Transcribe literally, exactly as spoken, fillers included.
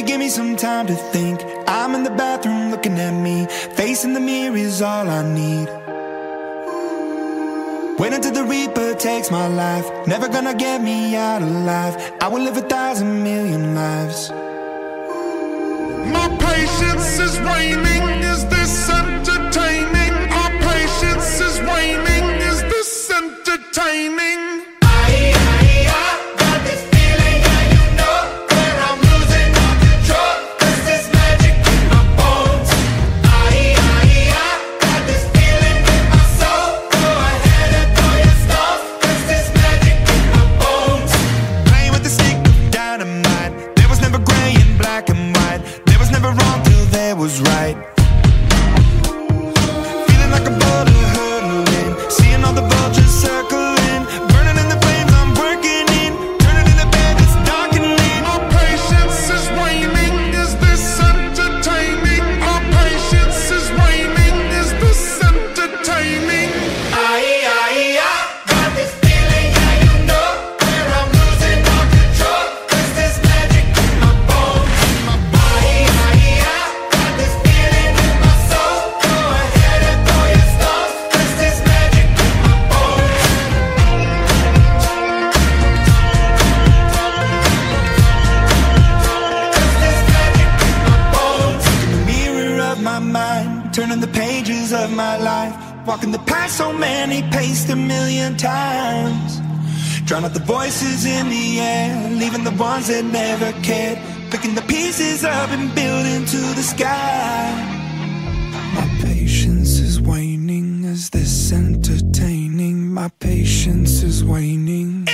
give me some time to think. I'm in the bathroom looking at me. Facing the mirror is all I need. Wait until the Reaper takes my life. Never gonna get me out alive. I will live a thousand million lives. My patience is waning. Is this entertaining? Our patience is waning. Is this entertaining? Was right. Feeling like a boulder hurtling, seeing all the vultures circling, burning in the flames I'm working in, turning in the bed that's darkening. Our patience is waning. Is this entertaining? Our patience is waning. Is this entertaining? Aye, aye, I got this feeling, yeah, you know, where I'm losing all control. Cause there's magic in my bones, in my body. Aye, aye, turning the pages of my life, walking the path so many paced a million times. Drown out the voices in the air, leaving the ones that never cared, picking the pieces up and building to the sky. My patience is waning. Is this entertaining? My patience is waning.